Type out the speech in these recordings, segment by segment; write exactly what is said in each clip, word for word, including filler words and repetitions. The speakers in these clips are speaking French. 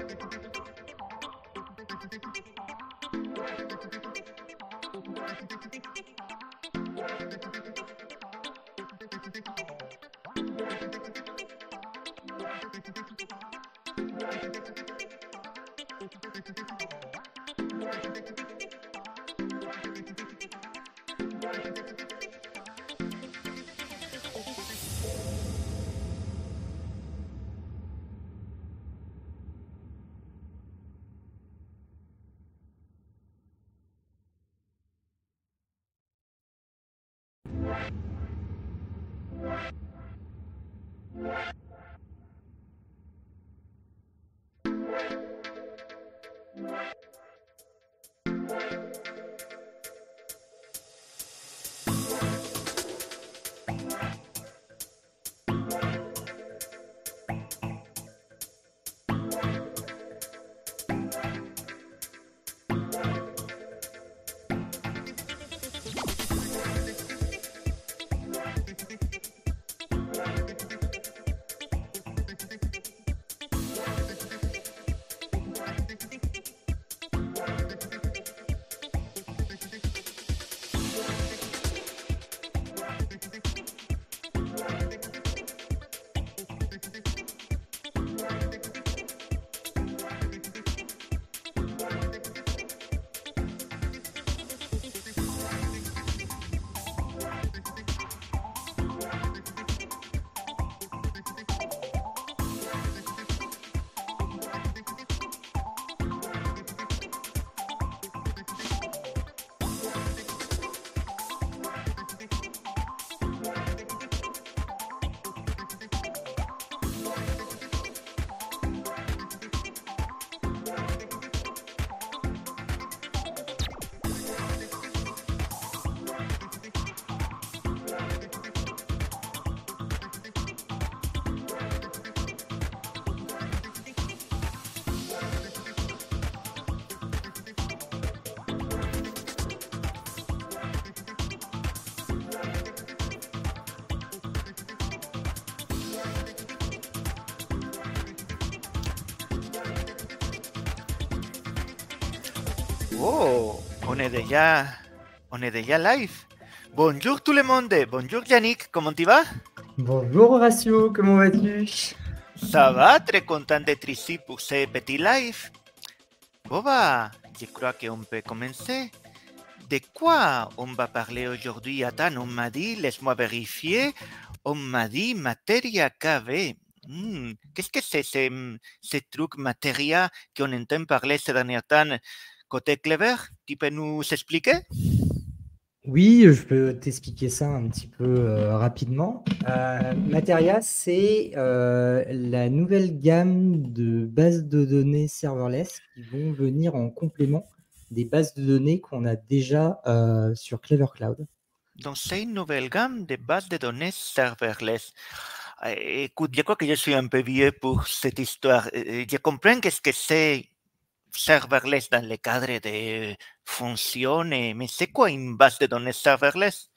Oh, on est déjà, on est déjà live. Bonjour tout le monde. Bonjour Yannick, comment tu vas? Bonjour Horacio, comment vas-tu? Ça va, très content d'être ici pour ce petit live. Bon bah, je crois qu'on peut commencer. De quoi on va parler aujourd'hui? Attends, on m'a dit, laisse-moi vérifier, on m'a dit Materia K V. Hmm, qu'est-ce que c'est ce, ce truc Materia qu'on entend parler ces derniers temps côté Clever? Tu peux nous expliquer? Oui, je peux t'expliquer ça un petit peu euh, rapidement. Euh, Materia, c'est euh, la nouvelle gamme de bases de données serverless qui vont venir en complément des bases de données qu'on a déjà euh, sur Clever Cloud. Donc, c'est une nouvelle gamme de bases de données serverless. Euh, Écoute, je crois que je suis un peu vieux pour cette histoire. Euh, Je comprends qu'est-ce que c'est serverless dans le cadre de fonctions, mais c'est quoi une base de données serverless?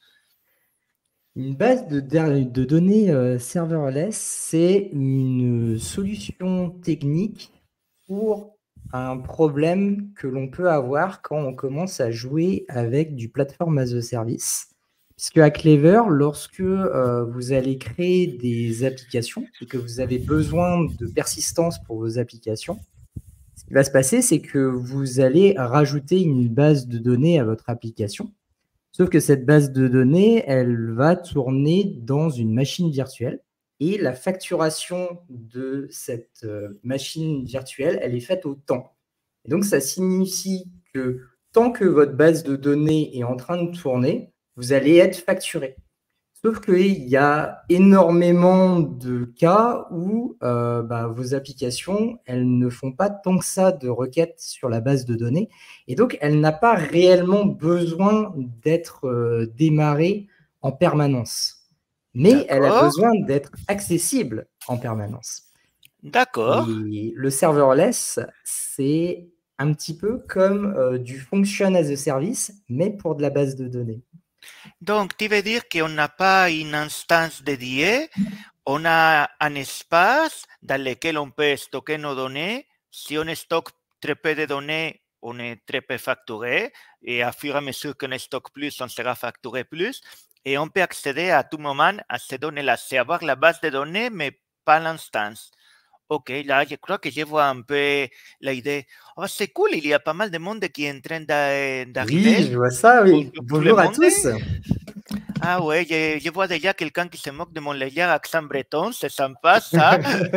Une base de, de données euh, serverless, c'est une solution technique pour un problème que l'on peut avoir quand on commence à jouer avec du platform as a service. Puisque à Clever, lorsque euh, vous allez créer des applications et que vous avez besoin de persistance pour vos applications, ce qui va se passer, c'est que vous allez rajouter une base de données à votre application. Sauf que cette base de données, elle va tourner dans une machine virtuelle et la facturation de cette euh, machine virtuelle, elle est faite au temps. Et donc, ça signifie que tant que votre base de données est en train de tourner, vous allez être facturé. Sauf qu'il y a énormément de cas où euh, bah, vos applications, elles ne font pas tant que ça de requêtes sur la base de données. Et donc, elle n'a pas réellement besoin d'être euh, démarrée en permanence. Mais elle a besoin d'être accessible en permanence. D'accord. Et le serverless, c'est un petit peu comme euh, du function as a service, mais pour de la base de données. Donc, tu veux dire qu'on n'a pas une instance dédiée, on a un espace dans lequel on peut stocker nos données si on stocke très peu de données, on est très peu facturé, et à fur et à mesure qu'on stocke plus, on sera facturé plus, et on peut accéder à tout moment à ces données-là. C'est avoir la base de données, mais pas l'instance. Ok, là, je crois que je vois un peu l'idée. Oh, c'est cool, il y a pas mal de monde qui est en train d'arriver. Oui, je vois ça, oui. Bonjour tout le Bonjour à monde. tous. Ah ouais, je, je vois déjà quelqu'un qui se moque de mon léger accent breton, c'est sympa ça.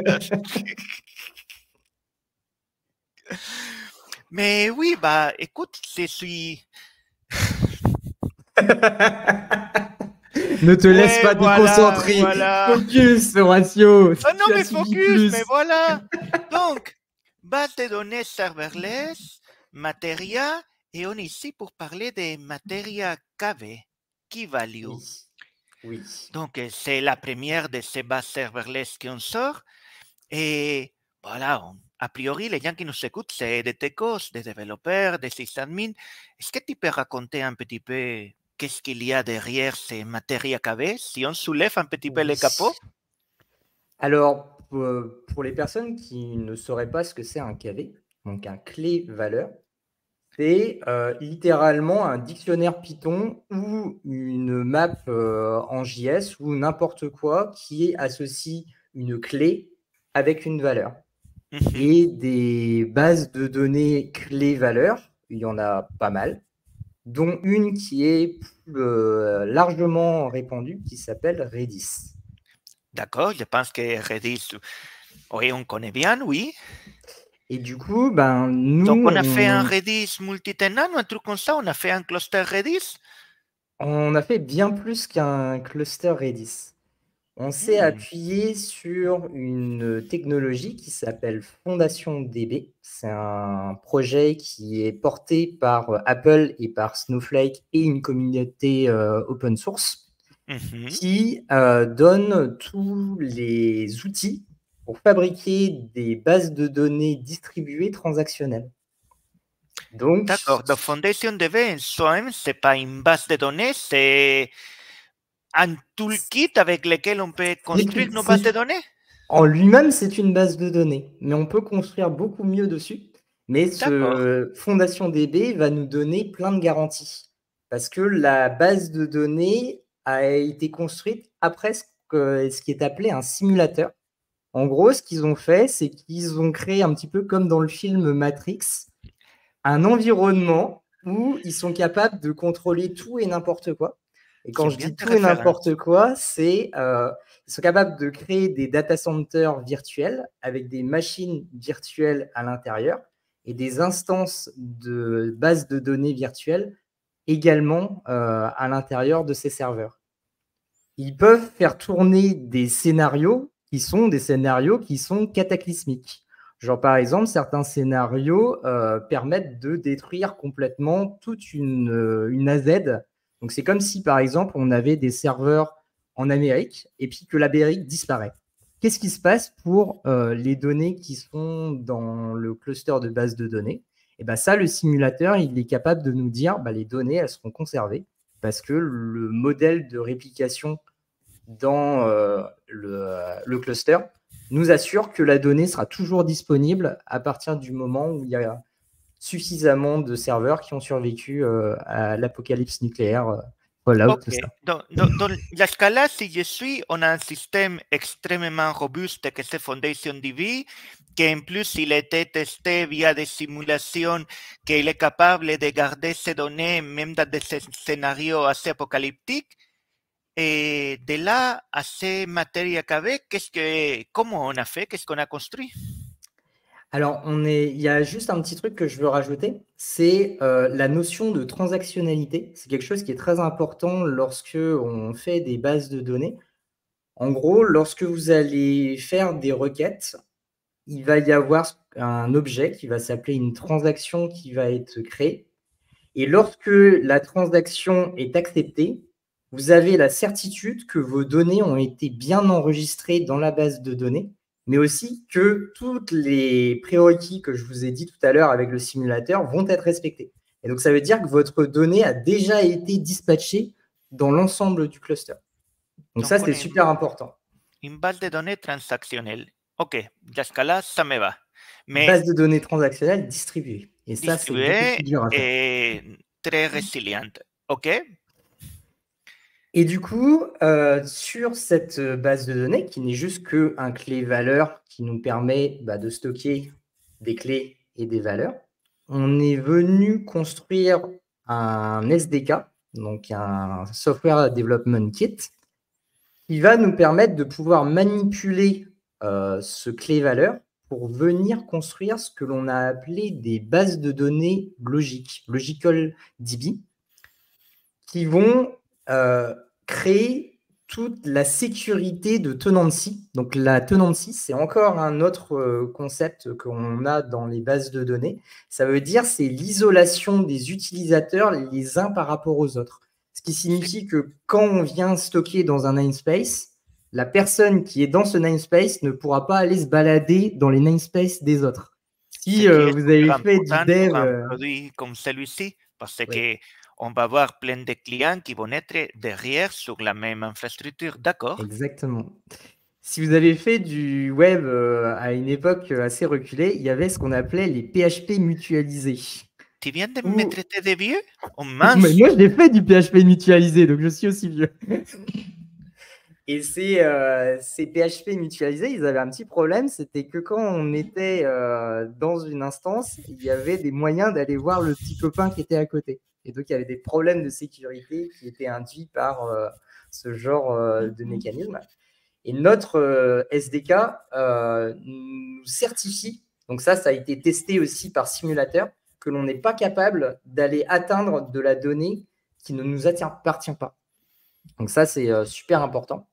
Mais oui, bah écoute, je suis... Ne te laisse Ouais, pas voilà, déconcentrer. voilà. Focus, Horatio. Oh non, Tu as mais suivi focus, mais plus. voilà. Donc, base de données serverless, Materia, et on est ici pour parler de Materia K V, Key Value. Oui. Oui. Donc, c'est la première de ces bases serverless qu'on sort. Et voilà, on- a priori, les gens qui nous écoutent, c'est des techos, des développeurs, des sysadmins. Est-ce que tu peux raconter un petit peu qu'est-ce qu'il y a derrière ces Materia K V, si on soulève un petit peu Oui. le capot? Alors, pour, pour les personnes qui ne sauraient pas ce que c'est un K V, donc un clé-valeur, c'est euh, littéralement un dictionnaire Python ou une map euh, en J S ou n'importe quoi qui associe une clé avec une valeur. Mhm. Et des bases de données clés-valeurs, il y en a pas mal, dont une qui est plus, euh, largement répandue, qui s'appelle Redis. D'accord, je pense que Redis, oui, on connaît bien, oui. Et du coup, ben, nous, Donc, on a fait un on, Redis multitenant ou un truc comme ça, on a fait un cluster Redis. on a fait bien plus qu'un cluster Redis. On s'est Hmm. appuyé sur une technologie qui s'appelle Fondation D B. C'est un projet qui est porté par Apple et par Snowflake et une communauté euh, open source Mhm. qui euh, donne tous les outils pour fabriquer des bases de données distribuées transactionnelles. Donc, D'accord, donc Foundation D B en soi-même, ce n'est pas une base de données, c'est un toolkit avec lequel on peut construire nos bases de données. En lui-même, c'est une base de données, mais on peut construire beaucoup mieux dessus. Mais ce Fondation D B va nous donner plein de garanties. Parce que la base de données a été construite après ce, que, ce qui est appelé un simulateur. En gros, ce qu'ils ont fait, c'est qu'ils ont créé un petit peu comme dans le film Matrix, un environnement où ils sont capables de contrôler tout et n'importe quoi. Et quand J'aime je bien dis tes tout et références. n'importe quoi, c'est euh, ils sont capables de créer des data centers virtuels avec des machines virtuelles à l'intérieur et des instances de bases de données virtuelles également euh, à l'intérieur de ces serveurs. Ils peuvent faire tourner des scénarios qui sont des scénarios qui sont cataclysmiques. Genre, par exemple, certains scénarios euh, permettent de détruire complètement toute une, euh, une A Z. Donc, c'est comme si, par exemple, on avait des serveurs en Amérique et puis que l'Amérique disparaît. Qu'est-ce qui se passe pour euh, les données qui sont dans le cluster de base de données? Et ben ça, le simulateur, il est capable de nous dire bah, les données, elles seront conservées parce que le modèle de réplication dans euh, le, le cluster nous assure que la donnée sera toujours disponible à partir du moment où il y a suffisamment de serveurs qui ont survécu euh, à l'apocalypse nucléaire, euh, Fallout, Ok, tout ça. dans, dans, dans la scala, si je suis, on a un système extrêmement robuste que c'est Foundation D B, qui en plus, il a été testé via des simulations, qu'il est capable de garder ces données même dans des scénarios assez apocalyptiques. Et de là à ces Materia K V, qu'est-ce que, comment on a fait, qu'est-ce qu'on a construit? Alors, on est, il y a juste un petit truc que je veux rajouter, c'est euh, la notion de transactionnalité. C'est quelque chose qui est très important lorsque on fait des bases de données. En gros, lorsque vous allez faire des requêtes, il va y avoir un objet qui va s'appeler une transaction qui va être créée. Et lorsque la transaction est acceptée, vous avez la certitude que vos données ont été bien enregistrées dans la base de données, mais aussi que toutes les prérequis que je vous ai dit tout à l'heure avec le simulateur vont être respectés. Et donc, ça veut dire que votre donnée a déjà été dispatchée dans l'ensemble du cluster. Donc, Donc, ça, on c'est est super important. une base de données transactionnelle. Ok, la scala, ça me va. Mais base de données transactionnelle distribuée. Et ça, c'est beaucoup distribuée plus dur à faire. et très résiliente. OK? Et du coup, euh, sur cette base de données, qui n'est juste qu'un clé-valeur qui nous permet bah, de stocker des clés et des valeurs, on est venu construire un S D K, donc un Software Development Kit, qui va nous permettre de pouvoir manipuler euh, ce clé-valeur pour venir construire ce que l'on a appelé des bases de données logiques, Logical D B, qui vont euh, créer toute la sécurité de tenancy. Donc la tenancy, c'est encore un autre euh, concept qu'on a dans les bases de données. Ça veut dire c'est l'isolation des utilisateurs les uns par rapport aux autres. Ce qui signifie que quand on vient stocker dans un namespace, la personne qui est dans ce namespace ne pourra pas aller se balader dans les namespaces des autres. Si euh, vous avez fait du dev... Pour un produit comme celui-ci, parce oui. qu'on va avoir plein de clients qui vont être derrière sur la même infrastructure. D'accord. Exactement. Si vous avez fait du web euh, à une époque assez reculée, il y avait ce qu'on appelait les P H P mutualisés. Tu viens de Où... me traiter de vieux? Oh mince! Mais moi, j'ai fait du P H P mutualisé, donc je suis aussi vieux. Et ces, euh, ces P H P mutualisés, ils avaient un petit problème, c'était que quand on était euh, dans une instance, il y avait des moyens d'aller voir le petit copain qui était à côté. Et donc, il y avait des problèmes de sécurité qui étaient induits par euh, ce genre euh, de mécanisme. Et notre euh, S D K euh, nous certifie, donc ça, ça a été testé aussi par simulateur, que l'on n'est pas capable d'aller atteindre de la donnée qui ne nous appartient pas. Donc ça, c'est euh, super important.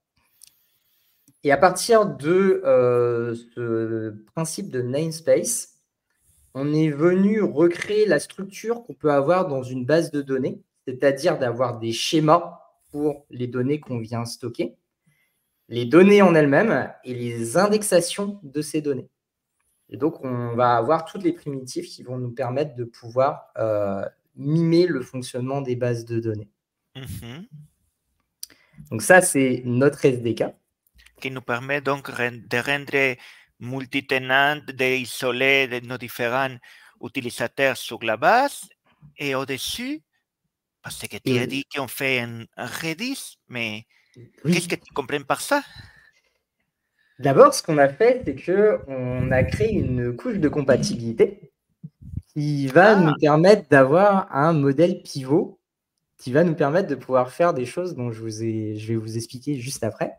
Et à partir de euh, ce principe de namespace, on est venu recréer la structure qu'on peut avoir dans une base de données, c'est-à-dire d'avoir des schémas pour les données qu'on vient stocker, les données en elles-mêmes et les indexations de ces données. Et donc, on va avoir toutes les primitives qui vont nous permettre de pouvoir euh, mimer le fonctionnement des bases de données. Mm-hmm. Donc ça, c'est notre S D K. Qui nous permet donc de rendre multitenant, d'isoler de nos différents utilisateurs sur la base et au-dessus, parce que tu as dit qu'on fait un Redis, mais oui. Qu'est-ce que tu comprends par ça? D'abord, ce qu'on a fait, c'est qu'on a créé une couche de compatibilité qui va ah. nous permettre d'avoir un modèle pivot qui va nous permettre de pouvoir faire des choses dont je, vous ai, je vais vous expliquer juste après.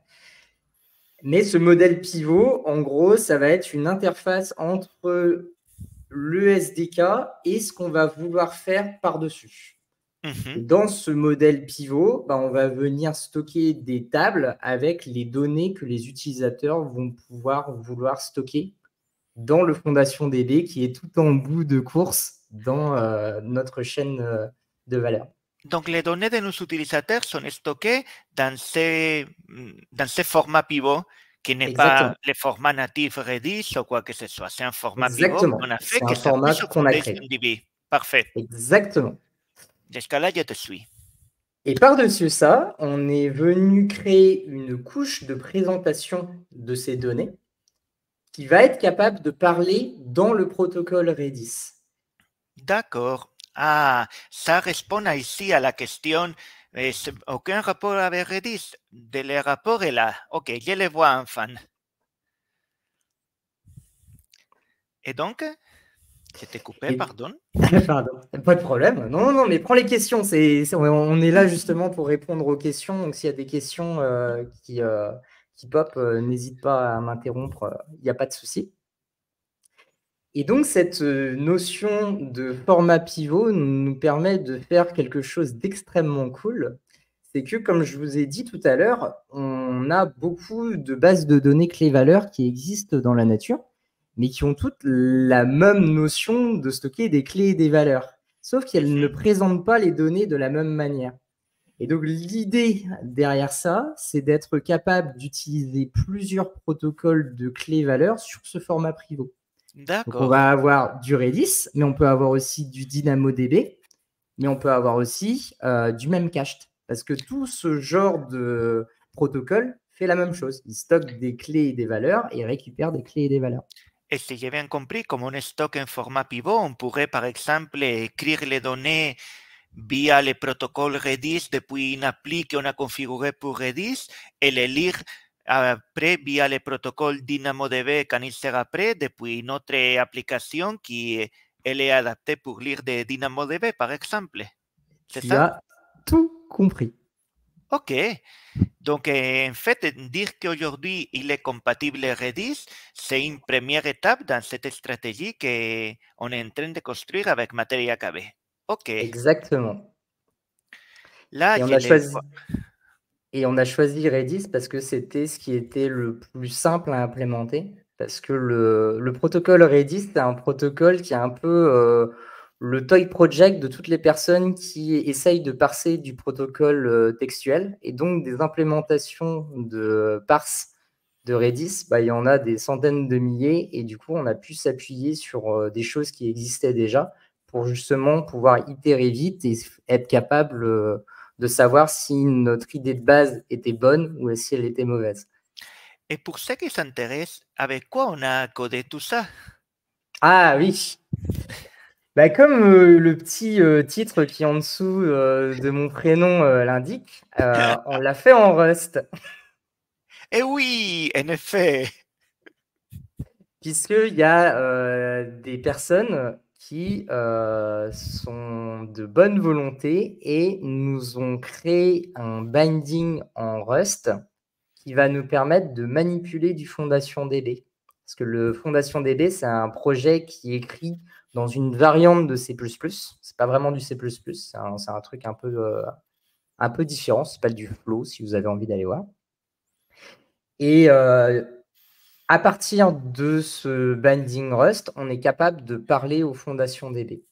Mais ce modèle pivot, en gros, ça va être une interface entre le S D K et ce qu'on va vouloir faire par-dessus. Mmh. Dans ce modèle pivot, bah, on va venir stocker des tables avec les données que les utilisateurs vont pouvoir vouloir stocker dans le Fondation D B qui est tout en bout de course dans euh, notre chaîne euh, de valeur. Donc, les données de nos utilisateurs sont stockées dans ces, dans ces formats pivots qui n'est pas le format natif Redis ou quoi que ce soit. C'est un format Exactement. pivot qu'on a fait, qui s'appuie sur qu'on a créé. D B. Parfait. Exactement. Jusqu'à là, je te suis. Et par-dessus ça, on est venu créer une couche de présentation de ces données qui va être capable de parler dans le protocole Redis. D'accord. Ah, ça répond ici à la question. Aucun rapport avec Redis. De le rapport est là. Ok, je le vois enfin. Et donc, je t'ai coupé, Et... pardon. Pardon, pas de problème. Non, non, mais prends les questions. C'est, c'est, on est là justement pour répondre aux questions. Donc, s'il y a des questions euh, qui, euh, qui pop, euh, n'hésite pas à m'interrompre. Il n'y a pas de souci. Et donc, cette notion de format pivot nous permet de faire quelque chose d'extrêmement cool. C'est que, comme je vous ai dit tout à l'heure, on a beaucoup de bases de données clés-valeurs qui existent dans la nature, mais qui ont toutes la même notion de stocker des clés et des valeurs, sauf qu'elles ne présentent pas les données de la même manière. Et donc, l'idée derrière ça, c'est d'être capable d'utiliser plusieurs protocoles de clés-valeurs sur ce format pivot. Donc, on va avoir du Redis, mais on peut avoir aussi du DynamoDB, mais on peut avoir aussi euh, du Memcached, parce que tout ce genre de protocole fait la même chose. Il stocke des clés et des valeurs et récupère des clés et des valeurs. Et si j'ai bien compris, comme on stocke en format pivot, on pourrait par exemple écrire les données via le protocole Redis depuis une appli qu'on a configurée pour Redis et les lire après via le protocole DynamoDB quand il sera prêt depuis notre application qui elle est adaptée pour lire de DynamoDB par exemple. C'est Tu ça? as tout compris. Ok. Donc, en fait, dire qu'aujourd'hui il est compatible Redis, c'est une première étape dans cette stratégie qu'on est en train de construire avec MateriaKB. Ok. Exactement. Là, Et on je a les choisi, vois. et on a choisi Redis parce que c'était ce qui était le plus simple à implémenter. Parce que le, le protocole Redis, c'est un protocole qui est un peu euh, le toy project de toutes les personnes qui essayent de parser du protocole euh, textuel. Et donc, des implémentations de parse de Redis, bah, il y en a des centaines de milliers. Et du coup, on a pu s'appuyer sur euh, des choses qui existaient déjà pour justement pouvoir itérer vite et être capable euh, de savoir si notre idée de base était bonne ou si elle était mauvaise. Et pour ceux qui s'intéressent, avec quoi on a codé tout ça? Ah oui, bah, comme euh, le petit euh, titre qui est en dessous euh, de mon prénom euh, l'indique, euh, on l'a fait en Rust, Eh oui, en effet. puisqu'il y a euh, des personnes qui euh, sont de bonne volonté et nous ont créé un binding en Rust qui va nous permettre de manipuler du Fondation D B. Parce que le Fondation D B, c'est un projet qui est écrit dans une variante de C plus plus. C'est pas vraiment du C plus plus, c'est un, c'est un truc un peu, euh, un peu différent. C'est pas du Flow, si vous avez envie d'aller voir. Et euh, à partir de ce binding Rust, on est capable de parler aux fondations D B.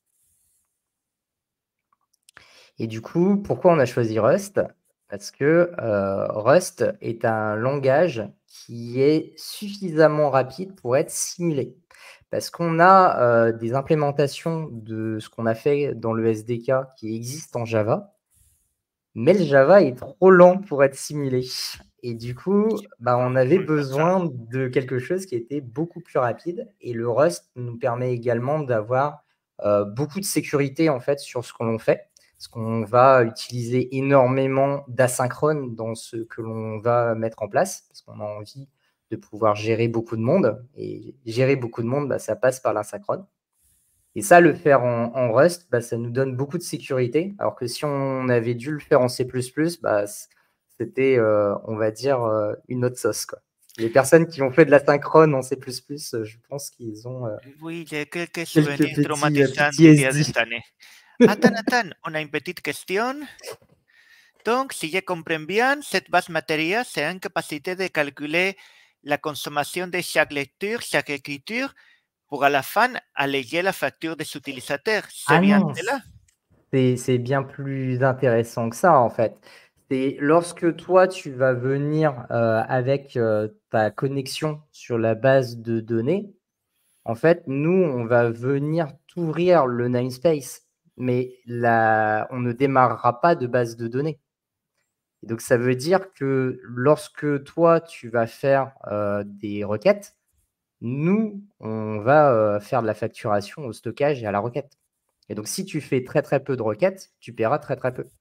Et du coup, pourquoi on a choisi Rust? Parce que euh, Rust est un langage qui est suffisamment rapide pour être simulé. Parce qu'on a euh, des implémentations de ce qu'on a fait dans le S D K qui existent en Java, mais le Java est trop lent pour être simulé. Et du coup, bah, on avait besoin de quelque chose qui était beaucoup plus rapide. Et le Rust nous permet également d'avoir euh, beaucoup de sécurité en fait sur ce que l'on fait. Parce qu'on va utiliser énormément d'asynchrone dans ce que l'on va mettre en place. Parce qu'on a envie de pouvoir gérer beaucoup de monde. Et gérer beaucoup de monde, bah, ça passe par l'asynchrone. Et ça, le faire en, en Rust, bah, ça nous donne beaucoup de sécurité. Alors que si on avait dû le faire en C plus plus, bah, c'était, euh, on va dire, euh, une autre sauce, quoi. Les personnes qui ont fait de la synchrone en C plus plus, euh, je pense qu'ils ont euh, Oui, j'ai quelques quelques souvenirs petits euh, traumatisants d'il y a P T S D. des années. Attends, attends, on a une petite question. Donc, si je comprends bien, cette base matérielle, c'est une capacité de calculer la consommation de chaque lecture, chaque écriture, pour à la fin alléger la facture des utilisateurs. C'est Ah bien non, cela? c'est c'est bien plus intéressant que ça, en fait. C'est lorsque toi, tu vas venir euh, avec euh, ta connexion sur la base de données. En fait, nous, on va venir t'ouvrir le namespace, mais la, on ne démarrera pas de base de données. Et donc, ça veut dire que lorsque toi, tu vas faire euh, des requêtes, nous, on va euh, faire de la facturation au stockage et à la requête. Et donc, si tu fais très, très peu de requêtes, tu paieras très, très peu.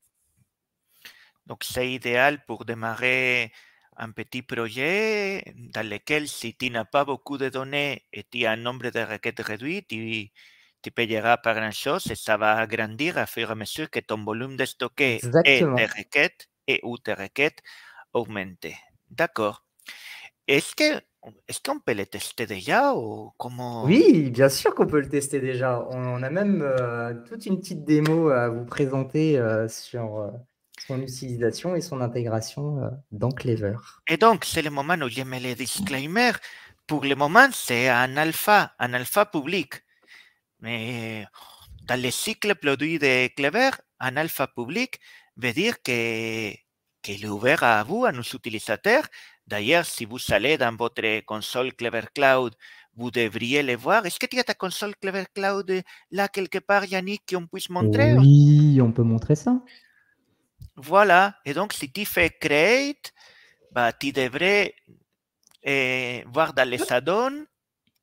Donc, c'est idéal pour démarrer un petit projet dans lequel, si tu n'as pas beaucoup de données et tu as un nombre de requêtes réduit, tu, tu payeras pas grand-chose et ça va grandir à fur et à mesure que ton volume de stocké et tes Exactement. requêtes et ou tes requêtes augmente. D'accord. Est-ce que est-ce qu'on peut le tester déjà ou comment? Oui, bien sûr qu'on peut le tester déjà. On a même euh, toute une petite démo à vous présenter euh, sur euh, son utilisation et son intégration euh, dans Clever. Et donc, c'est le moment où je mets les disclaimers. Pour le moment, c'est un alpha, un alpha public. Mais dans le cycle produit de Clever, un alpha public veut dire que qu'il est ouvert à vous, à nos utilisateurs. D'ailleurs, si vous allez dans votre console Clever Cloud, vous devriez le voir. Est-ce que tu as ta console Clever Cloud là quelque part, Yannick, qu'on puisse montrer? Oui, on peut montrer ça. Voilà. Et donc, si tu fais Create, bah, tu devrais eh, voir dans les add-ons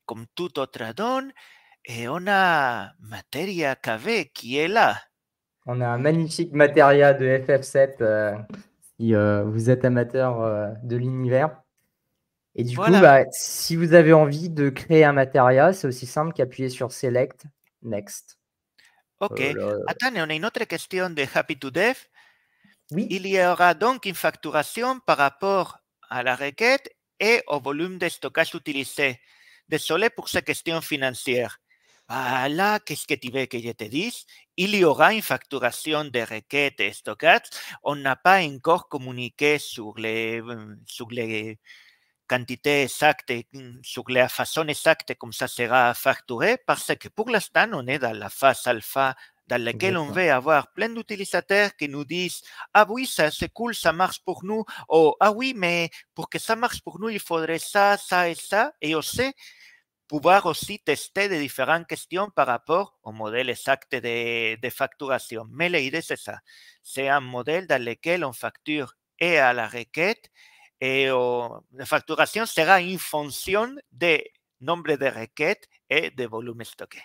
comme tout autre add-on, et on a Materia K V qui est là. On a un magnifique Materia de F F sept euh, si euh, vous êtes amateur euh, de l'univers. Et du Voilà. coup, bah, si vous avez envie de créer un Materia, c'est aussi simple qu'appuyer sur Select, Next. Ok. Euh, là, Attends, on a une autre question de Happy to Dev. oui. Il y aura donc une facturation par rapport à la requête et au volume de stockage utilisé. Désolé pour ces questions financières. Ah, là, qu'est-ce que tu veux que je te dise? Il y aura une facturation de requêtes et stockage. On n'a pas encore communiqué sur les, sur les quantités exactes, sur la façon exacte comme ça sera facturé, parce que pour l'instant, on est dans la phase alpha dans laquelle on Exactement. veut avoir plein d'utilisateurs qui nous disent « Ah oui, ça c'est cool, ça marche pour nous » ou « Ah oui, mais pour que ça marche pour nous, il faudrait ça, ça et ça » et aussi pouvoir aussi tester des différentes questions par rapport au modèle exact de, de facturation. Mais l'idée, c'est ça. C'est un modèle dans lequel on facture et à la requête et oh, la facturation sera une fonction du nombre de requêtes et de volume stocké.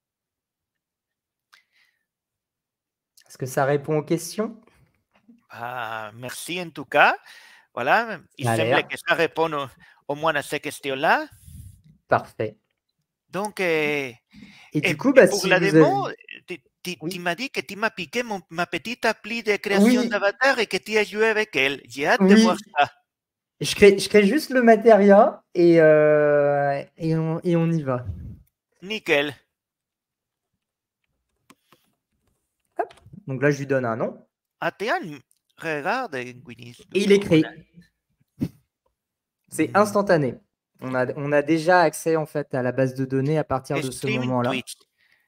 Est-ce que ça répond aux questions? Ah, merci en tout cas. Voilà, il Ça a semble l'air. que ça répond au, au moins à ces questions-là. Parfait. Donc, euh, Et du et, coup, et bah, pour si la vous avez... démo, tu, tu- tu Oui. m'as dit que tu m'as piqué mon- ma petite appli de création Oui, d'avatar et que tu as joué avec elle. J'ai hâte de voir oui. ça. Je crée, je crée juste le Materia et, euh, et, on, et on y va. Nickel. Hop. Donc là, je lui donne un nom. Ah, tiens, regarde, Winnie. Et il est créé. C'est instantané. On a, on a déjà accès en fait à la base de données à partir de ce Streaming moment-là. Twitch.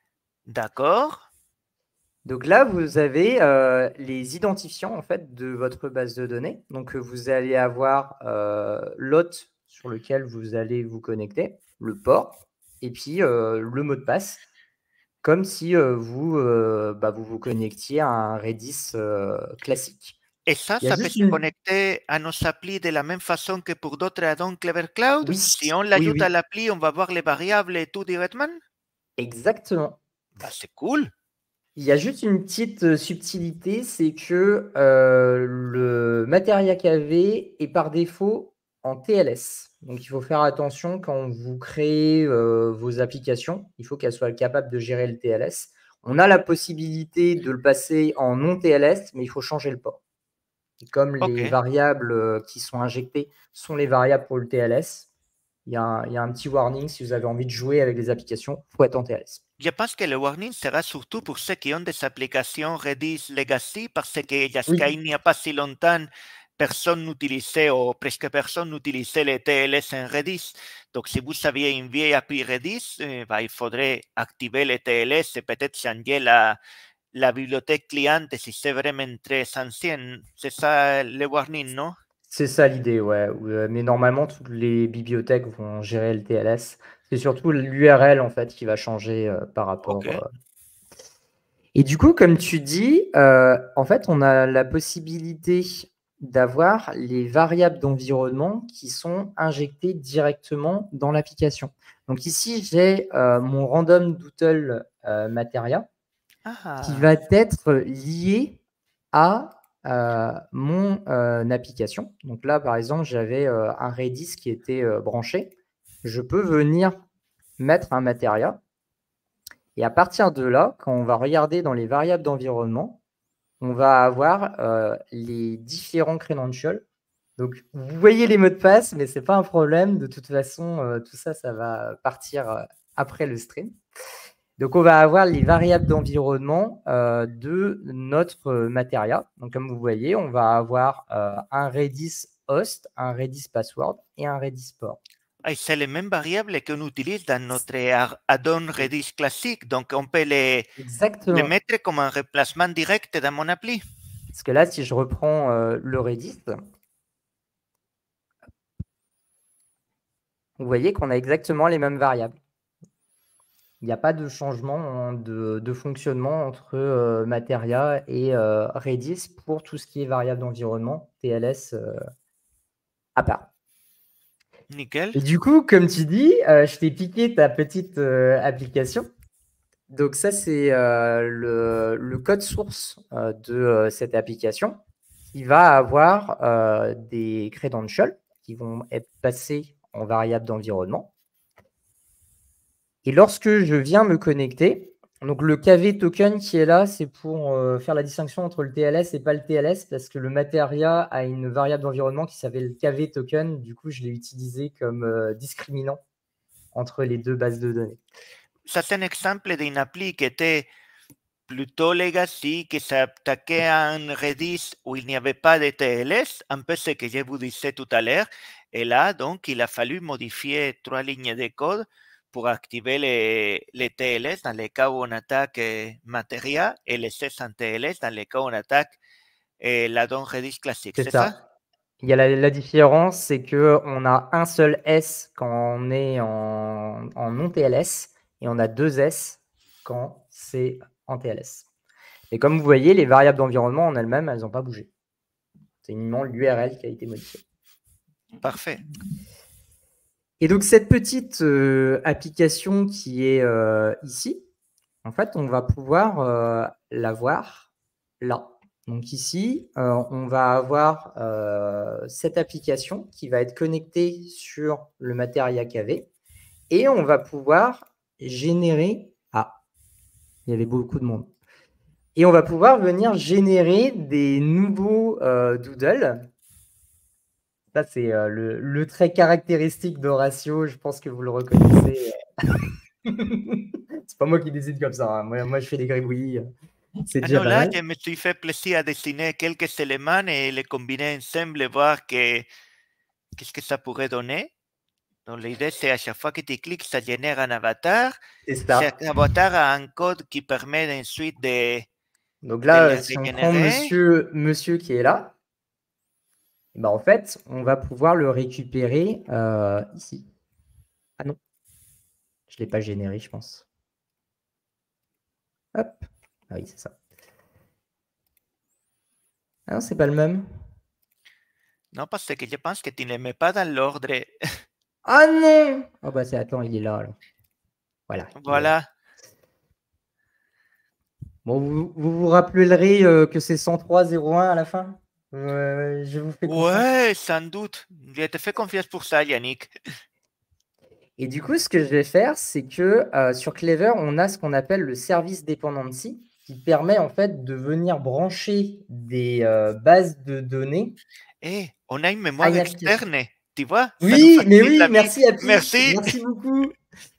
D'accord. Donc là, vous avez euh, les identifiants en fait de votre base de données. Donc vous allez avoir euh, l'hôte sur lequel vous allez vous connecter, le port, et puis euh, le mot de passe, comme si euh, vous, euh, bah, vous vous connectiez à un Redis euh, classique. Et ça, Il y a ça peut juste se une... connecter à nos applis de la même façon que pour d'autres add-ons Clever Cloud. Oui, Si on oui, l'ajoute à oui, l'appli, on va voir les variables et tout directement. exactement. Bah, c'est cool. Il y a juste une petite euh, subtilité, c'est que euh, le Materia K V est par défaut en T L S. Donc, il faut faire attention quand vous créez euh, vos applications. Il faut qu'elles soient capables de gérer le T L S. On a la possibilité de le passer en non T L S, mais il faut changer le port. Et comme les Ok. variables euh, qui sont injectées sont les variables pour le T L S, il y a un, il y a un petit warning si vous avez envie de jouer avec des applications, il faut être en T L S. Je pense que le warning sera surtout pour ceux qui ont des applications Redis Legacy parce que jusqu'à Oui. il n'y a pas si longtemps, personne n'utilisait ou presque personne n'utilisait les T L S en Redis. Donc, si vous aviez une vieille A P I Redis, eh, bah, il faudrait activer les T L S et peut-être changer la, la bibliothèque cliente si c'est vraiment très ancien. C'est ça le warning, non? C'est ça l'idée, ouais. Euh, Mais normalement, toutes les bibliothèques vont gérer le T L S. C'est surtout l'U R L en fait qui va changer euh, par rapport. Ok. euh. Et du coup, comme tu dis, euh, en fait, on a la possibilité d'avoir les variables d'environnement qui sont injectées directement dans l'application. Donc ici, j'ai euh, mon random doodle euh, Materia qui Ah, va être lié à euh, mon euh, application. Donc là, par exemple, j'avais euh, un Redis qui était euh, branché. Je peux venir mettre un Materia. Et à partir de là, quand on va regarder dans les variables d'environnement, on va avoir euh, les différents credentials. Donc, vous voyez les mots de passe, mais ce n'est pas un problème. De toute façon, euh, tout ça, ça va partir euh, après le stream. Donc, on va avoir les variables d'environnement euh, de notre euh, Materia. Donc, comme vous voyez, on va avoir euh, un Redis host, un Redis password et un Redis port. et c'est les mêmes variables qu'on utilise dans notre add-on Redis classique. Donc, on peut les, les Exactement. mettre comme un remplacement direct dans mon appli. Parce que là, si je reprends euh, le Redis, vous voyez qu'on a exactement les mêmes variables. Il n'y a pas de changement de, de fonctionnement entre euh, Materia et euh, Redis pour tout ce qui est variable d'environnement, T L S euh, à part. Nickel. Et du coup, comme tu dis, euh, je t'ai piqué ta petite euh, application. Donc ça, c'est euh, le, le code source euh, de euh, cette application qui va avoir euh, des credentials qui vont être passés en variable d'environnement. Et lorsque je viens me connecter, donc le K V token qui est là, c'est pour euh, faire la distinction entre le T L S et pas le T L S, parce que le Materia a une variable d'environnement qui s'appelle K V token. Du coup, je l'ai utilisé comme euh, discriminant entre les deux bases de données. Ça, c'est un exemple d'une appli qui était plutôt legacy, qui s'attaquait à un Redis où il n'y avait pas de T L S, un peu ce que je vous disais tout à l'heure. Et là, donc, il a fallu modifier trois lignes de code pour activer les, les T L S dans les cas où on attaque euh, Materia et laisser sans T L S dans les cas où on attaque euh, la don Redis classique. C'est C'est ça? ça. Il y a la, la différence, c'est qu'on a un seul S quand on est en, en non-T L S et on a deux S quand c'est en T L S. Et comme vous voyez, les variables d'environnement en elles-mêmes, elles n'ont pas bougé. C'est uniquement l'U R L qui a été modifié. Parfait. Et donc, cette petite euh, application qui est euh, ici, en fait, on va pouvoir euh, la voir là. Donc ici, euh, on va avoir euh, cette application qui va être connectée sur le Materia K V et on va pouvoir générer… Ah, il y avait beaucoup de monde. Et on va pouvoir venir générer des nouveaux euh, doodles. Ça, c'est euh, le, le trait caractéristique d'Horatio. Je pense que vous le reconnaissez. C'est pas moi qui décide comme ça. Hein. Moi, moi, je fais des gribouillis. C'est Ah déjà non, pas là, mal. je me suis fait plaisir à dessiner quelques éléments et les combiner ensemble et voir que, qu'est-ce que ça pourrait donner. Donc, l'idée, c'est à chaque fois que tu cliques, ça génère un avatar. C'est ça. Chaque avatar a un code qui permet ensuite de, Donc de là, les si on prend régénérer. monsieur, monsieur qui est là, ben en fait, on va pouvoir le récupérer euh, ici. Ah non, je ne l'ai pas généré, je pense. Hop. Ah oui, c'est ça. Ah non, c'est pas le même. Non, parce que je pense que tu ne les mets pas dans l'ordre. Ah non. Oh bah c'est attends, il est là. Alors. Voilà, il est là. Voilà. Bon, vous vous, vous rappellerez euh, que c'est cent trois zéro un à la fin. Euh, je vous fais confiance. Ouais, sans doute. Je te fais confiance pour ça, Yannick. Et du coup, ce que je vais faire, c'est que euh, sur Clever, on a ce qu'on appelle le service dependency qui permet en fait de venir brancher des euh, bases de données. Eh, on a une mémoire Ah, externe. Tu vois, ça nous Oui, mais facilite oui, la vie. merci Happy. Merci. Merci beaucoup.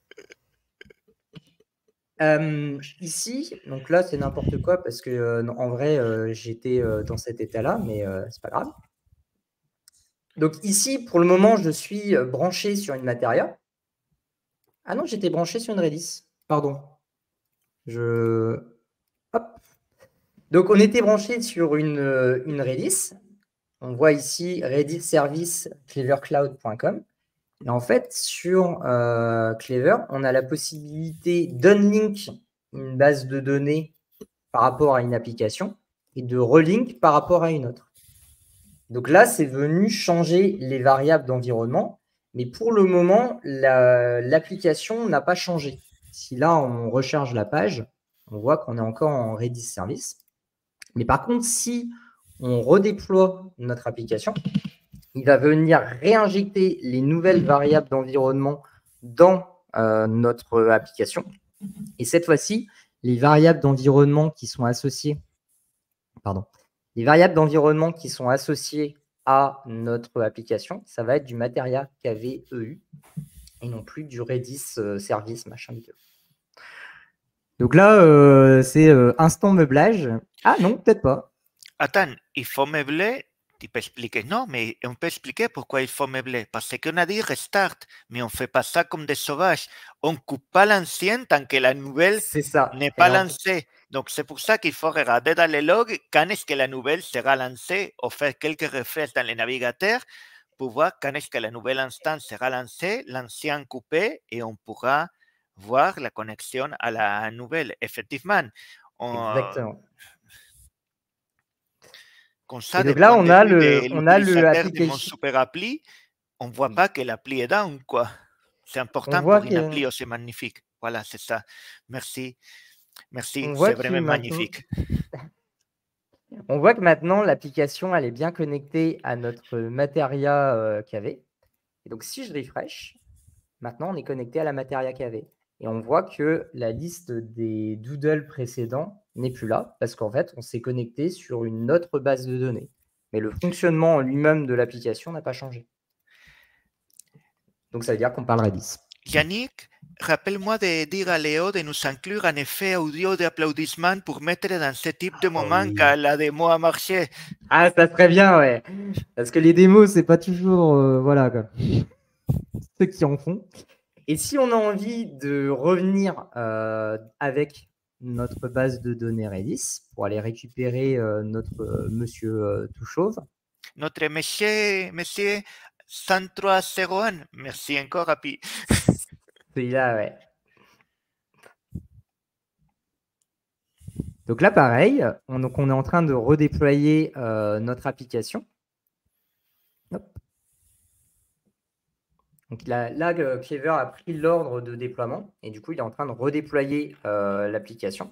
Euh, ici, donc là, c'est n'importe quoi parce que euh, non, en vrai, euh, j'étais euh, dans cet état-là, mais euh, c'est pas grave. Donc ici, pour le moment, je suis euh, branché sur une Materia. Ah non, j'étais branché sur une Redis. Pardon. Je… Hop. Donc, on était branché sur une, euh, une Redis. On voit ici Redis Service clevercloud point com. Et en fait, sur euh, Clever, on a la possibilité d'unlink une base de données par rapport à une application et de relink par rapport à une autre. Donc là, c'est venu changer les variables d'environnement, mais pour le moment, l'application la, n'a pas changé. Si là, on recharge la page, on voit qu'on est encore en Redis Service. Mais par contre, si on redéploie notre application, il va venir réinjecter les nouvelles variables d'environnement dans euh, notre application. Et cette fois-ci, les variables d'environnement qui sont associées, pardon, les variables d'environnement qui sont associées à notre application, ça va être du Materia K V E U et non plus du Redis euh, Service machin bidule. Donc là, euh, c'est euh, instant meublage. Ah non, peut-être pas. Attends, il faut meubler. Tu peux expliquer. Non, mais on peut expliquer pourquoi il faut meubler. Parce qu'on a dit restart, mais on ne fait pas ça comme des sauvages. On ne coupe pas l'ancienne tant que la nouvelle n'est pas lancée. Donc, c'est pour ça qu'il faut regarder dans les logs quand est-ce que la nouvelle sera lancée ou faire quelques refresh dans les navigateurs pour voir quand est-ce que la nouvelle instance sera lancée, l'ancien coupé, et on pourra voir la connexion à la nouvelle. Effectivement. On, Exactement. Comme ça, et donc là, on a le, on a le de mon super appli, on ne voit Oui. pas que l'appli est down, quoi. C'est important voit pour une que- appli aussi magnifique. Voilà, c'est ça. Merci. Merci, On voit c'est que vraiment maintenant, magnifique. on voit que maintenant l'application elle est bien connectée à notre Materia euh, K V. Et donc si je refresh, maintenant on est connecté à la Materia K V. Et on voit que la liste des doodles précédents n'est plus là parce qu'en fait on s'est connecté sur une autre base de données. Mais le fonctionnement en lui-même de l'application n'a pas changé. Donc ça veut dire qu'on parle Redis. Yannick, rappelle-moi de dire à Léo de nous inclure un effet audio d'applaudissement pour mettre dans ce type de moment oui. quand la démo a marché. Ah, ça serait bien, ouais. Parce que les démos, c'est pas toujours... euh, voilà, quoi. Ceux qui en font. Et si on a envie de revenir euh, avec notre base de données Redis pour aller récupérer euh, notre euh, monsieur euh, tout chauve. Notre monsieur, monsieur cent trois zéro un. Merci encore, Rapi. Celui-là, ouais. Donc là, pareil, on, donc on est en train de redéployer euh, notre application. Hop. Donc là, là, Clever a pris l'ordre de déploiement et du coup, il est en train de redéployer euh, l'application.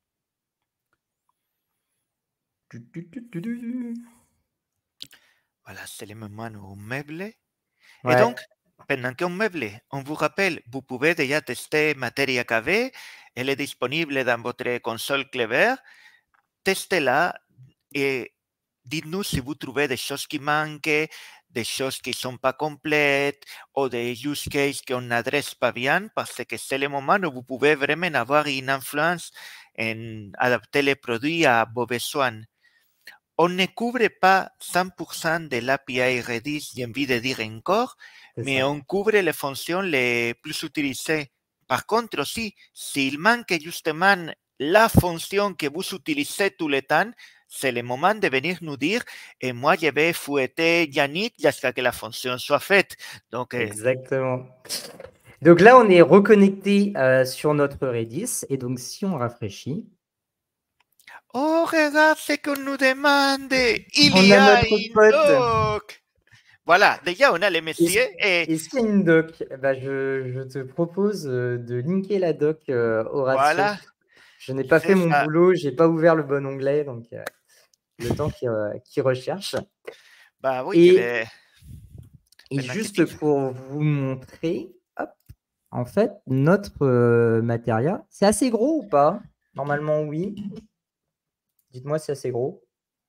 Voilà, c'est le moment où on meuble. Ouais. Et donc, pendant qu'on meuble, on vous rappelle, vous pouvez déjà tester Materia K V. Elle est disponible dans votre console Clever. Testez-la et dites-nous si vous trouvez des choses qui manquent, des choses qui ne sont pas complètes ou des use cases qu'on n'adresse pas bien, parce que c'est le moment où vous pouvez vraiment avoir une influence en adapter les produits à vos besoins. On ne couvre pas cent pour cent de l'A P I Redis, j'ai envie de dire encore, mais ça. on couvre les fonctions les plus utilisées. Par contre aussi, s'il manque justement la fonction que vous utilisez tout le temps, c'est le moment de venir nous dire et moi je vais fouetter Yannick jusqu'à que la fonction soit faite. Donc, exactement. Donc là, on est reconnecté euh, sur notre Redis et donc si on rafraîchit. Oh, regarde ce qu'on nous demande. Il on y a, a notre une pote. doc. Voilà, déjà on a les messieurs. Et... Est-ce qu'il y a une doc? Bah, je, je te propose de linker la doc euh, Horatio. Voilà. Je n'ai pas fait mon ça. boulot, j'ai pas ouvert le bon onglet, donc euh, le temps qu'il euh, qu recherche. Bah oui, et, vais... et juste pour vous montrer, hop, en fait, notre euh, Materia, c'est assez gros ou pas? Normalement, oui. Dites-moi si c'est assez gros.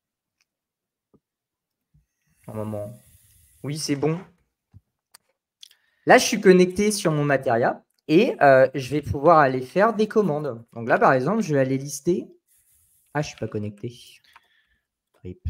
Normalement, oui, c'est bon. Là, je suis connecté sur mon Materia et euh, je vais pouvoir aller faire des commandes. Donc là, par exemple, je vais aller lister. Ah, je ne suis pas connecté. Rip.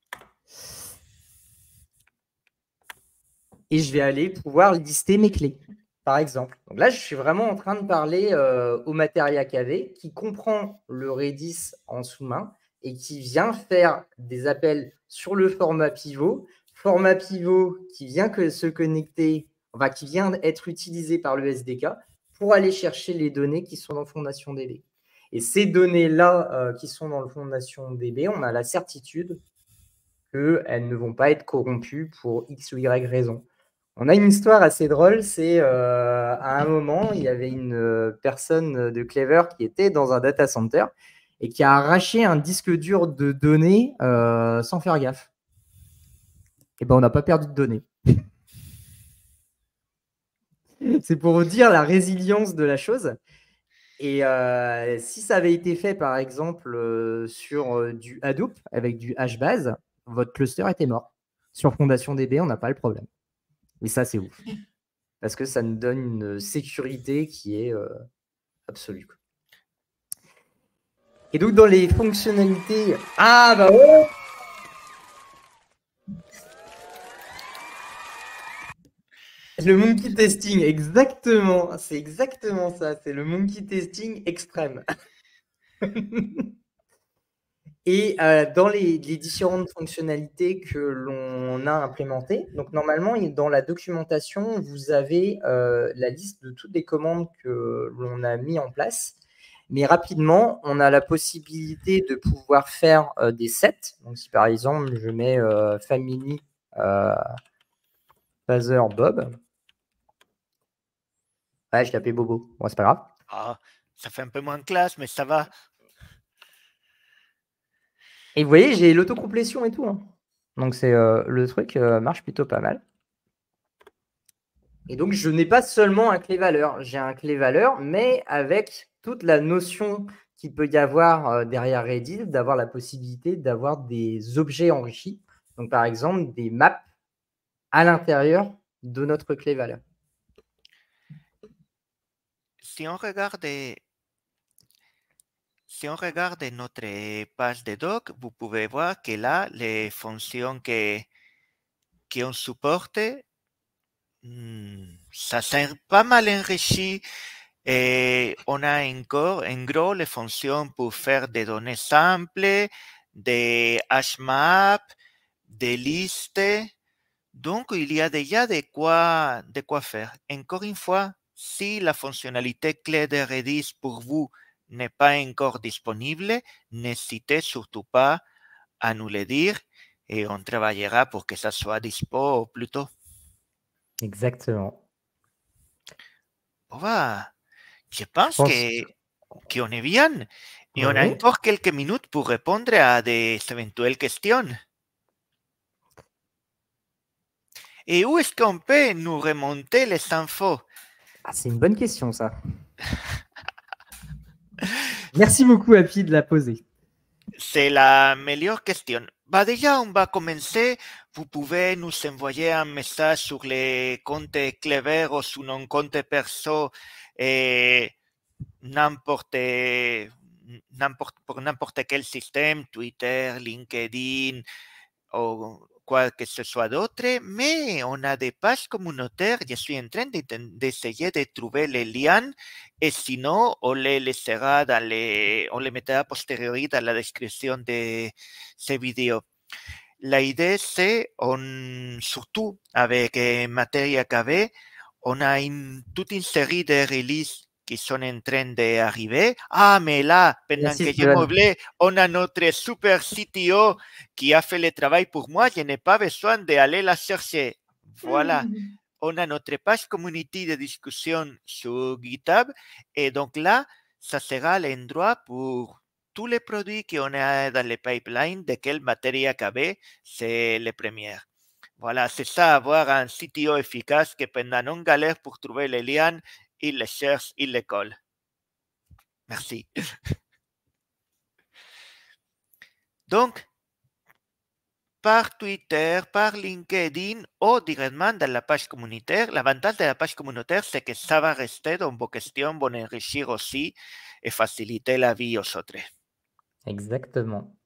Et je vais aller pouvoir lister mes clés, par exemple. Donc là, je suis vraiment en train de parler euh, au Materia K V qui comprend le Redis en sous-main et qui vient faire des appels sur le format pivot. Format pivot qui vient que se connecter, enfin qui vient être utilisé par le S D K pour aller chercher les données qui sont dans Fondation D B. Et ces données-là euh, qui sont dans le Fondation D B, on a la certitude qu'elles ne vont pas être corrompues pour X ou Y raison. On a une histoire assez drôle, c'est euh, à un moment, il y avait une euh, personne de Clever qui était dans un data center et qui a arraché un disque dur de données euh, sans faire gaffe. Et ben, on n'a pas perdu de données. C'est pour vous dire la résilience de la chose. Et euh, si ça avait été fait, par exemple, euh, sur euh, du Hadoop avec du HBase, votre cluster était mort. Sur Fondation D B, on n'a pas le problème. Et ça, c'est ouf. Parce que ça nous donne une sécurité qui est euh, absolue. Et donc, dans les fonctionnalités... Ah, bah ouais. Le monkey testing, exactement. C'est exactement ça. C'est le monkey testing extrême. Et euh, dans les, les différentes fonctionnalités que l'on a implémentées, donc normalement, dans la documentation, vous avez euh, la liste de toutes les commandes que l'on a mis en place. Mais rapidement, on a la possibilité de pouvoir faire euh, des sets. Donc, si par exemple, je mets euh, family, euh, phaser Bob. Ouais, je t'appelais Bobo. Bon, c'est pas grave. Ah, ça fait un peu moins classe, mais ça va. Et vous voyez, j'ai l'autocomplétion et tout. Hein. Donc c'est euh, le truc euh, marche plutôt pas mal. Et donc je n'ai pas seulement un clé valeur, j'ai un clé valeur, mais avec toute la notion qu'il peut y avoir euh, derrière Redis, d'avoir la possibilité d'avoir des objets enrichis. Donc par exemple des maps à l'intérieur de notre clé valeur. Si on regarde, si on regarde notre page de doc, vous pouvez voir que là, les fonctions que, qu'on supporte, hmm, ça s'est pas mal enrichi. Et on a encore, en gros, les fonctions pour faire des données simples, des hashmap, des listes. Donc, il y a déjà de quoi, de quoi faire. Encore une fois, si la fonctionnalité clé de Redis pour vous n'est pas encore disponible, n'hésitez surtout pas à nous le dire et on travaillera pour que ça soit dispo au plus tôt. Exactement. Bon, bah, je pense, Je pense... que, qu'on est bien et on a Oui. encore quelques minutes pour répondre à des éventuelles questions. Et où est-ce qu'on peut nous remonter les infos? Ah, c'est une bonne question, ça. Merci beaucoup, Happy, de la poser. C'est la meilleure question. Bah déjà, on va commencer. Vous pouvez nous envoyer un message sur les comptes Clever ou sur un compte perso et n'importe, n'importe, pour n'importe quel système, Twitter, LinkedIn ou quoi que ce soit d'autre, mais on a des pages communautaires. Je suis en train d'essayer de trouver les liens et sinon, on les laissera dans les, on les mettra a posteriori dans la description de ces vidéos. La idée, c'est, on, surtout avec eh, Materia K V, on a une, toute une série de releases qui sont en train d'arriver. Ah, mais là, pendant Merci, que je Steven. meublais, on a notre super C T O qui a fait le travail pour moi. Je n'ai pas besoin d'aller la chercher. Voilà. On a notre page community de discussion sur GitHub. Et donc là, ça sera l'endroit pour tous les produits qu'on a dans le pipeline, de quelle Materia K V, c'est le premier. Voilà, c'est ça, avoir un C T O efficace que pendant une galère pour trouver les liens, il les cherche, il les colle. Merci. Donc, par Twitter, par LinkedIn ou directement dans la page communautaire. L'avantage de la page communautaire, c'est que ça va rester dans vos questions, vont enrichir aussi et faciliter la vie aux autres. Exactement.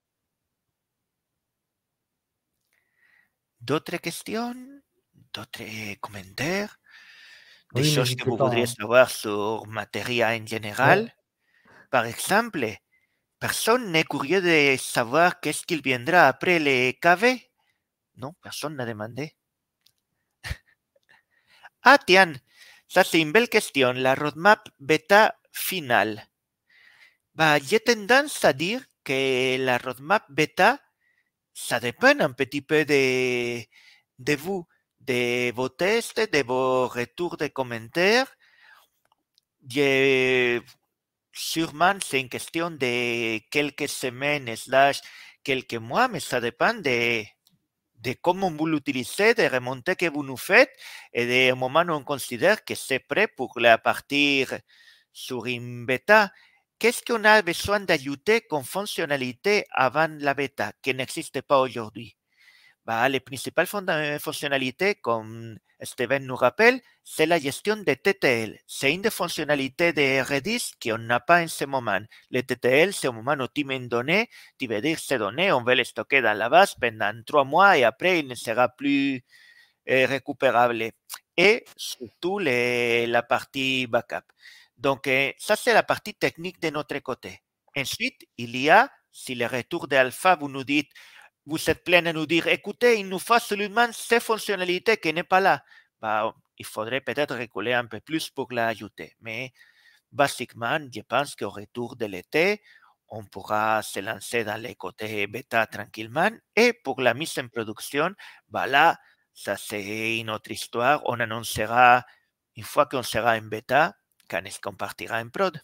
D'autres questions? D'autres commentaires? Des Oui, choses que n'hésitez vous pas. voudriez Hein. savoir sur Materia en général? Ouais. Par exemple, personne n'est curieux de savoir qu'est-ce qu'il viendra après les K V? Non, personne n'a demandé. Ah, tiens, ça c'est une belle question. La roadmap bêta finale. Bah, j'ai tendance à dire que la roadmap bêta, ça dépend un petit peu de, de vous, de vos tests, de vos retours de commentaires. Je, sûrement, c'est une question de quelques semaines, slash quelques mois, mais ça dépend de, de comment vous l'utilisez, des remontées que vous nous faites et des moments où on considère que c'est prêt pour la partir sur une bêta. Qu'est-ce qu'on a besoin d'ajouter comme fonctionnalité avant la bêta qui n'existe pas aujourd'hui? Bah, les principales fonctionnalités, comme Steven nous rappelle, c'est la gestion des T T L. C'est une des fonctionnalités de Redis qu'on n'a pas en ce moment. Les T T L, c'est au moment où tu mets une donnée, tu veux dire ces données, on va les stocker dans la base pendant trois mois et après, il ne sera plus euh, récupérable. Et surtout, les, la partie backup. Donc, euh, ça, c'est la partie technique de notre côté. Ensuite, il y a, si le retour d'alpha, vous nous dites, vous êtes plein à nous dire, écoutez, il nous faut absolument ces fonctionnalités qui n'est pas là. Bah, il faudrait peut-être reculer un peu plus pour l'ajouter. Mais basiquement, je pense qu'au retour de l'été, on pourra se lancer dans les côtés bêta tranquillement. Et pour la mise en production, bah là, ça c'est une autre histoire. On annoncera une fois qu'on sera en bêta, quand est-ce qu'on partira en prod.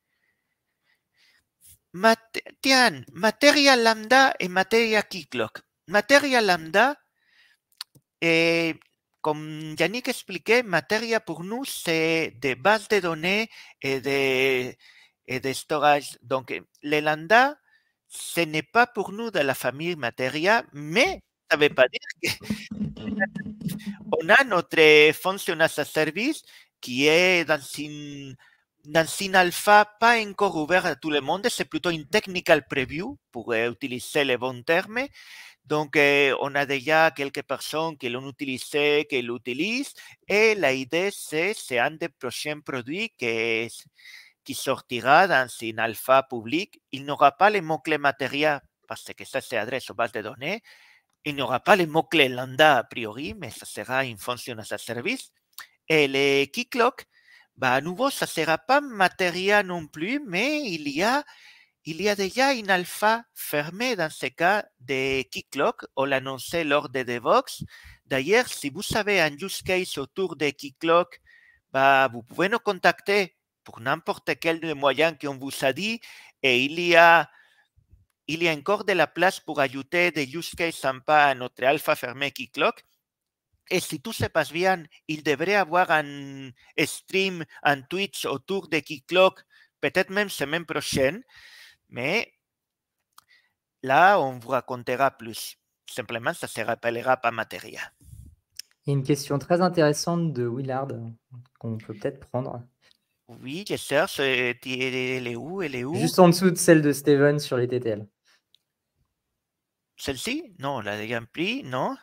Mat tiens, Materia Lambda et Materia Keycloak. Materia Lambda, et comme Yannick expliquait, Materia pour nous, c'est des bases de données et des, et des storage. Donc, les Lambda, ce n'est pas pour nous de la famille Materia, mais ça ne veut pas dire qu'on a notre fonction as a service qui est dans une, dans une alpha pas encore ouverte à tout le monde, c'est plutôt une technical preview pour utiliser les bons termes. Donc, euh, on a déjà quelques personnes qui l'ont utilisé, qui l'utilisent, et la idée, c'est c'est un des prochains produits qui, qui sortira dans une alpha publique. Il n'aura pas les mots-clés Materia, parce que ça s'adresse aux bases de données. Il n'y aura pas les mots-clés Lambda a priori, mais ça sera une fonction as a service. Et les Keycloak, bah, à nouveau, ça ne sera pas Materia non plus, mais il y a Il y a déjà une alpha fermée dans ce cas de Keycloak, on l'a annoncé lors de Devox. D'ailleurs, si vous avez un use case autour de Keycloak, bah, vous pouvez nous contacter pour n'importe quel des moyens qu'on vous a dit. Et il y a, il y a encore de la place pour ajouter des use cases sympas à notre alpha fermée Keycloak. Et si tout se passe bien, il devrait avoir un stream, un Twitch autour de Keycloak, peut-être même semaine prochaine. Mais là, on vous racontera plus. Simplement, ça se rappellera pas Materia. Il y a une question très intéressante de Willard qu'on peut peut-être prendre. Oui, je cherche. Elle est où? Elle est où? Juste en dessous de celle de Steven sur les T T L. Celle-ci? Non, la déjà pris, non.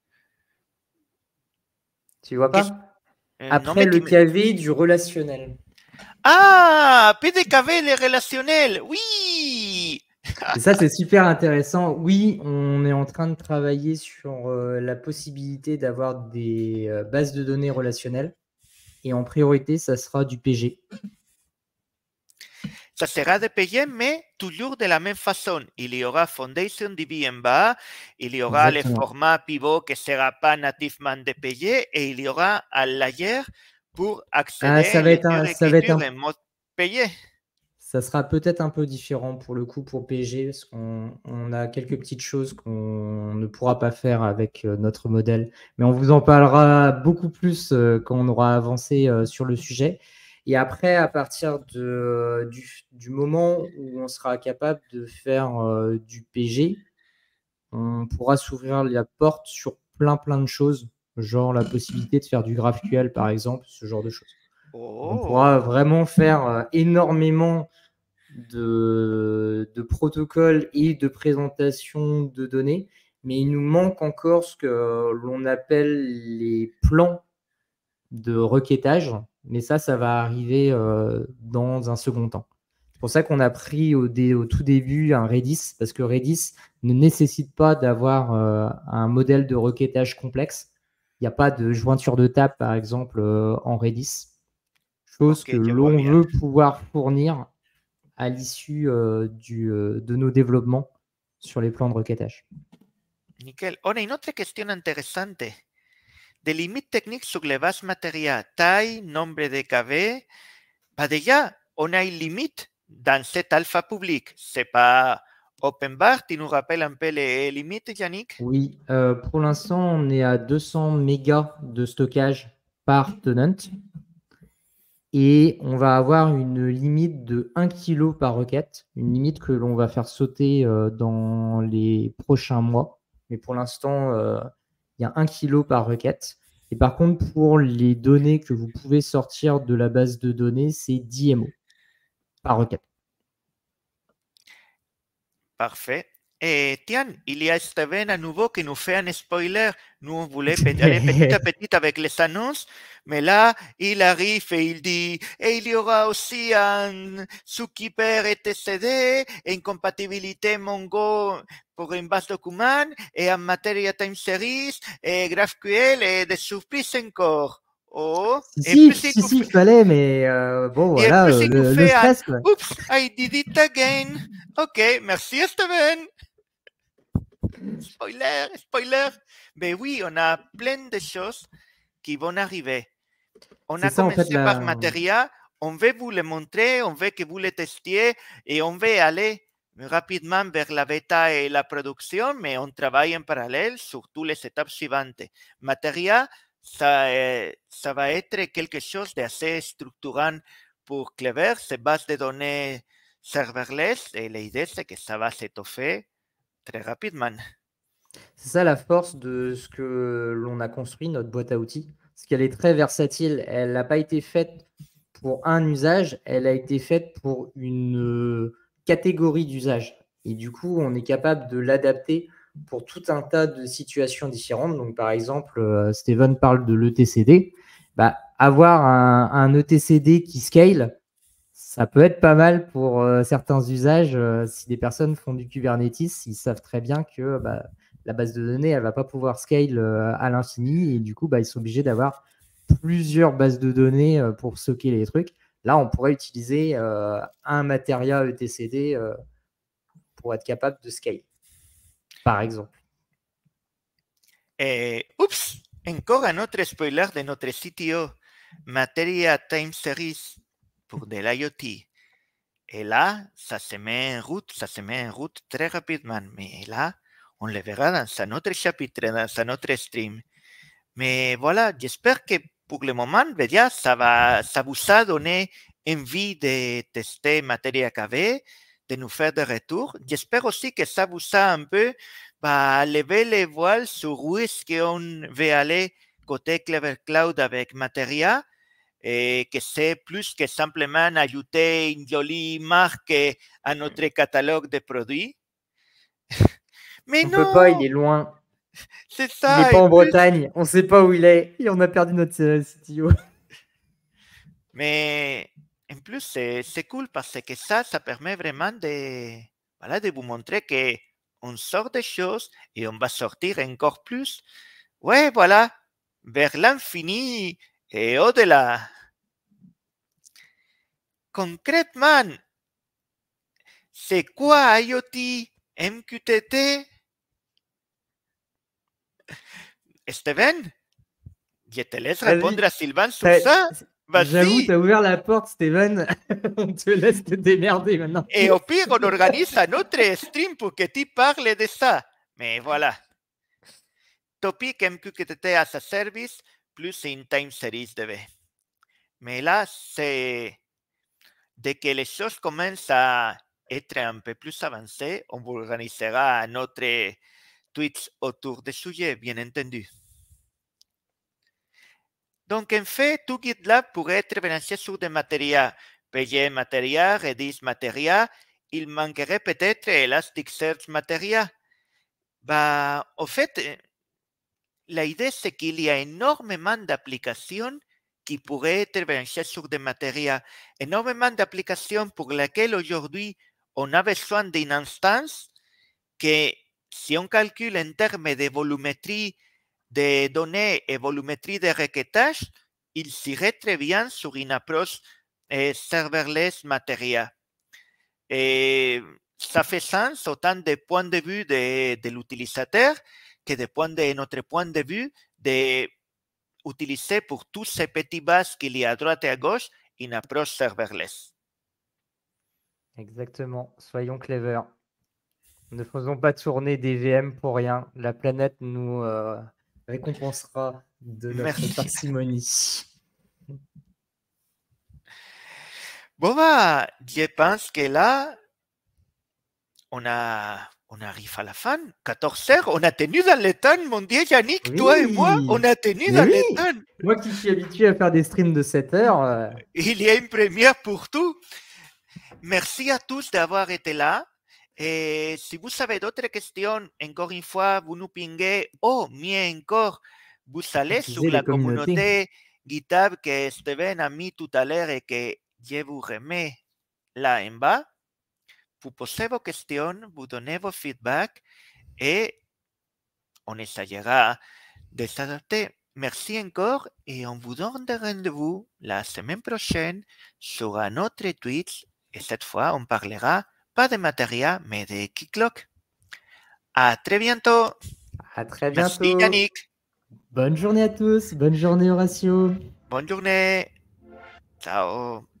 Tu vois pas? euh, Après non, le tu... K V du relationnel. Ah, P D K V, les relationnels, oui. Et ça, c'est super intéressant. Oui, on est en train de travailler sur euh, la possibilité d'avoir des euh, bases de données relationnelles. Et en priorité, ça sera du P G. Ça sera de P G, mais toujours de la même façon. Il y aura Foundation D B en bas, il y aura Exactement. le format pivot qui ne sera pas nativement de P G, et il y aura un layer pour accéder ah, ça va être un, ça va être un... en mode P G. Ça sera peut-être un peu différent pour le coup pour P G, parce qu'on on a quelques petites choses qu'on ne pourra pas faire avec notre modèle. Mais on vous en parlera beaucoup plus quand on aura avancé sur le sujet. Et après, à partir de, du, du moment où on sera capable de faire euh, du P G, on pourra s'ouvrir la porte sur plein plein de choses, genre la possibilité de faire du GraphQL par exemple, ce genre de choses. Oh. On pourra vraiment faire euh, énormément de, de protocoles et de présentation de données, mais il nous manque encore ce que l'on appelle les plans de requêtage, mais ça, ça va arriver euh, dans un second temps. C'est pour ça qu'on a pris au, dé, au tout début un Redis, parce que Redis ne nécessite pas d'avoir euh, un modèle de requêtage complexe. Il n'y a pas de jointure de table, par exemple, euh, en Redis. Chose okay, que l'on veut pouvoir fournir à l'issue euh, euh, de nos développements sur les plans de requêtage. Nickel. On a une autre question intéressante. Des limites techniques sur les bases Materia, taille, nombre de K V. Bah déjà, on a une limite dans cette alpha publique. Ce n'est pas open bar. Tu nous rappelles un peu les limites, Yannick? Oui, euh, pour l'instant, on est à deux cents mégas de stockage par tenant. Et on va avoir une limite de un kilo par requête, une limite que l'on va faire sauter euh, dans les prochains mois. Mais pour l'instant, euh, il y a un kilo par requête. Et par contre, pour les données que vous pouvez sortir de la base de données, c'est dix M O par requête. Parfait. Et tiens, il y a Steven à nouveau qui nous fait un spoiler. Nous, on voulait aller petit à petit avec les annonces, mais là, il arrive et il dit, et il y aura aussi un Zookeeper et T C D, et une compatibilité Mongo pour une base document, et un Materia Time Series, et GraphQL, et des surprises encore. Oh, si, si, si, si, il fallait, mais euh, bon, voilà, le, le, le stress. Un... Oups, I did it again. Ok, merci Steven. Spoiler, spoiler. Mais oui, on a plein de choses qui vont arriver. On C'est a ça, en fait, commencé par la... Materia, on veut vous le montrer, on veut que vous le testiez et on veut aller rapidement vers la bêta et la production, mais on travaille en parallèle sur toutes les étapes suivantes. Materia, ça, euh, ça va être quelque chose d'assez structurant pour Clever, ces bases de données serverless, et l'idée c'est que ça va s'étoffer très rapidement. C'est ça la force de ce que l'on a construit, notre boîte à outils. Parce qu'elle est très versatile. Elle n'a pas été faite pour un usage, elle a été faite pour une euh, catégorie d'usage. Et du coup, on est capable de l'adapter pour tout un tas de situations différentes. Donc, par exemple, euh, Steven parle de l'E T C D. Bah, avoir un, un E T C D qui scale, ça peut être pas mal pour euh, certains usages. Euh, si des personnes font du Kubernetes, ils savent très bien que bah, la base de données, elle va pas pouvoir scale euh, à l'infini. Et du coup, bah, ils sont obligés d'avoir plusieurs bases de données euh, pour stocker les trucs. Là, on pourrait utiliser euh, un Materia E T C D euh, pour être capable de scale, par exemple. Et, oups, encore un autre spoiler de notre C T O, Materia Time Series pour de l'IoT. Et là, ça se met en route, ça se met en route très rapidement. Mais là, on le verra dans un autre chapitre, dans un autre stream. Mais voilà, j'espère que pour le moment, déjà, ça, va, ça vous a donné envie de tester Materia K V, de nous faire des retours. J'espère aussi que ça vous a un peu bah, levé les voiles sur où est-ce qu'on veut aller côté Clever Cloud avec Materia, et que c'est plus que simplement ajouter une jolie marque à notre catalogue de produits. Mais On peut pas, il non, est loin. c'est Il n'est ça. pas Et en plus, Bretagne. On ne sait pas où il est. Et on a perdu notre euh, C T O. mais en plus, c'est, c'est cool parce que ça, ça permet vraiment de, voilà, de vous montrer qu'on sort des choses et on va sortir encore plus. Ouais, voilà, vers l'infini et au-delà. Concrètement, c'est quoi IoT M Q T T? Steven, je te laisse répondre Vas-y. à Sylvain sur T'as- ça. J'avoue, tu Vas-y. as ouvert la porte, Steven. On te laisse te démerder maintenant. Et au pire, on organise un autre stream pour que tu parles de ça. Mais voilà. Topic M Q T T as a service plus une time series D B. Mais là, c'est dès que les choses commencent à être un peu plus avancées, on vous organisera un autre Twitch autour des sujets, bien entendu. Donc, en fait, tout GitLab pourrait être branché sur des matériaux. P G Materia, Redis Materia, il manquerait peut-être Elasticsearch Materia. Bah, au fait, l'idée c'est qu'il y a énormément d'applications qui pourraient être branchées sur des matériaux. Énormément d'applications pour lesquelles aujourd'hui on a besoin d'une instance que, si on calcule en termes de volumétrie de données et volumétrie de requêtage, il serait très bien sur une approche eh, serverless Materia. Et ça fait sens autant des points de vue de, de l'utilisateur que de, point de notre point de vue d'utiliser pour tous ces petits bases qu'il y a à droite et à gauche une approche serverless. Exactement. Soyons clever. Ne faisons pas tourner des V M pour rien. La planète nous euh, récompensera de notre Merci. parcimonie. Bon, bah, je pense que là, on, a, on arrive à la fin. quatorze heures, on a tenu dans le temps, mon Dieu, Yannick, Oui, toi et moi, on a tenu mais dans oui. le temps. Moi qui suis habitué à faire des streams de sept heures. Euh... Il y a une première pour tout. Merci à tous d'avoir été là. Et si vous avez d'autres questions, encore une fois, vous nous pinguez. Oh, mieux encore, vous allez sur Utiliser la les communautés. communauté GitHub que Steven a mis tout à l'heure et que je vous remets là en bas. Vous posez vos questions, vous donnez vos feedbacks et on essayera de s'adapter. Merci encore et on vous donne rendez-vous la semaine prochaine sur un autre Twitch. Et cette fois, on parlera pas de Materia, mais de Keycloak. À très bientôt. À très Merci bientôt. Yannick. Bonne journée à tous. Bonne journée Horatio. Bonne journée. Ciao.